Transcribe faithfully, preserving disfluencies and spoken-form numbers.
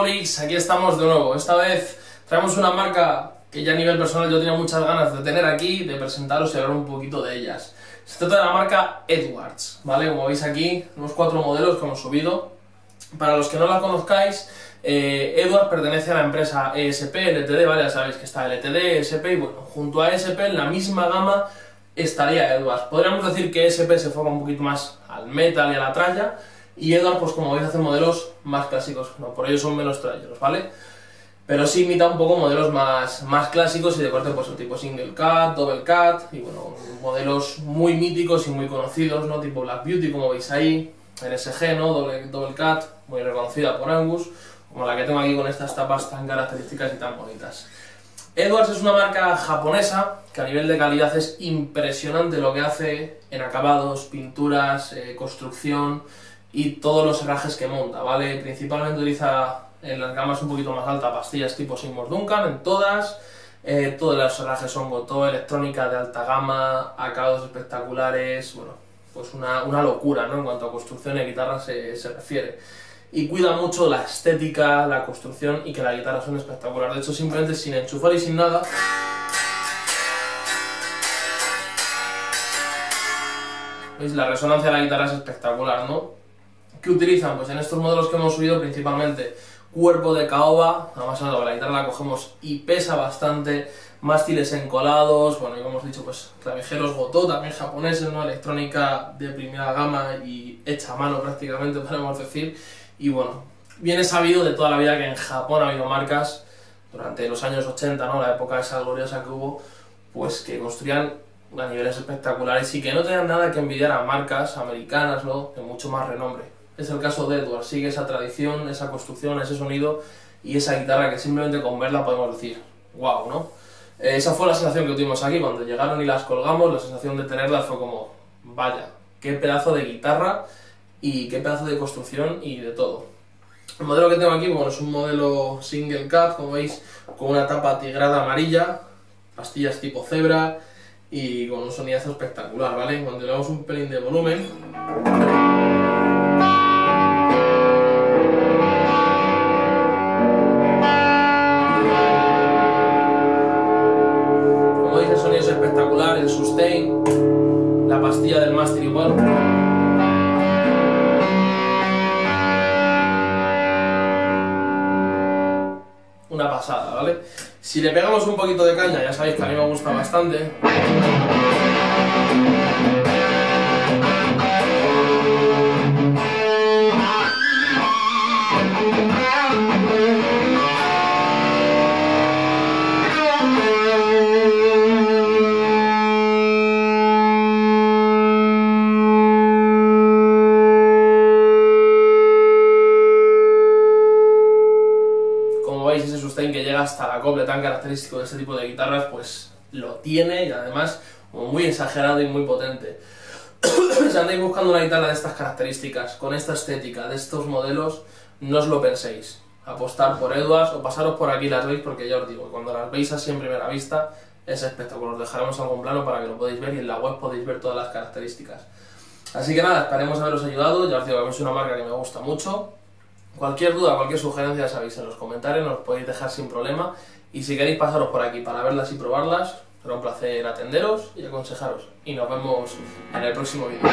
Workaholics, aquí estamos de nuevo. Esta vez traemos una marca que ya a nivel personal yo tenía muchas ganas de tener aquí, de presentaros y hablar un poquito de ellas. Se trata de la marca Edwards, ¿vale? Como veis aquí, unos cuatro modelos que hemos subido. Para los que no la conozcáis, eh, Edwards pertenece a la empresa E S P, L T D, ¿vale? Ya sabéis que está L T D, E S P y bueno, junto a E S P en la misma gama estaría Edwards. Podríamos decir que E S P se enfoca un poquito más al metal y a la tralla, y Edwards, pues como veis, hace modelos más clásicos, no, por ello son menos trayeros, ¿vale? Pero sí imita un poco modelos más, más clásicos y de corte pues tipo single cut, double cut, y bueno, modelos muy míticos y muy conocidos, ¿no? Tipo Black Beauty, como veis ahí, N S G, ¿no? Double, double cut, muy reconocida por Angus, como la que tengo aquí con estas tapas tan características y tan bonitas. Edwards es una marca japonesa que a nivel de calidad es impresionante lo que hace en acabados, pinturas, eh, construcción y todos los herrajes que monta, ¿vale? Principalmente utiliza en las gamas un poquito más altas pastillas tipo Seymour Duncan, en todas, eh, todos los herrajes son Gotoh, electrónica de alta gama, acabados espectaculares, bueno, pues una, una locura, ¿no? En cuanto a construcción y guitarra se, se refiere. Y cuida mucho la estética, la construcción y que la guitarra suene espectacular. De hecho, simplemente sin enchufar y sin nada, ¿veis? La resonancia de la guitarra es espectacular, ¿no? ¿Qué utilizan? Pues en estos modelos que hemos subido principalmente cuerpo de caoba, además la guitarra la cogemos y pesa bastante, mástiles encolados, bueno, y como hemos dicho, pues clavijeros Gotoh, también japoneses, ¿no? Electrónica de primera gama y hecha a mano prácticamente, podemos decir. Y bueno, viene sabido de toda la vida que en Japón ha habido marcas durante los años ochenta, ¿no? La época esa gloriosa que hubo, pues que construían a niveles espectaculares y que no tenían nada que envidiar a marcas americanas, ¿no? De mucho más renombre. Es el caso de Edwards, sigue esa tradición, esa construcción, ese sonido y esa guitarra que simplemente con verla podemos decir wow, ¿no? Eh, esa fue la sensación que tuvimos aquí cuando llegaron y las colgamos, la sensación de tenerlas fue como vaya, qué pedazo de guitarra y qué pedazo de construcción y de todo. El modelo que tengo aquí, bueno, es un modelo single cut, como veis, con una tapa tigrada amarilla, pastillas tipo cebra y con un sonidazo espectacular, ¿vale? Cuando le damos un pelín de volumen, como veis, el sonido es espectacular, el sustain, la pastilla del máster igual. Una pasada, ¿vale? Si le pegamos un poquito de caña, ya sabéis que a mí me gusta bastante. Ese sustain que llega hasta el acople tan característico de este tipo de guitarras, pues lo tiene y además como muy exagerado y muy potente. Si andáis buscando una guitarra de estas características, con esta estética, de estos modelos, no os lo penséis. Apostar por Edwards o pasaros por aquí, las veis, porque ya os digo, cuando las veis así en primera vista es espectacular. Os dejaremos algún plano para que lo podáis ver y en la web podéis ver todas las características. Así que nada, esperemos haberos ayudado. Ya os digo que es una marca que me gusta mucho. Cualquier duda, cualquier sugerencia, sabéis, en los comentarios nos podéis dejar sin problema, y si queréis pasaros por aquí para verlas y probarlas, será un placer atenderos y aconsejaros, y nos vemos en el próximo vídeo.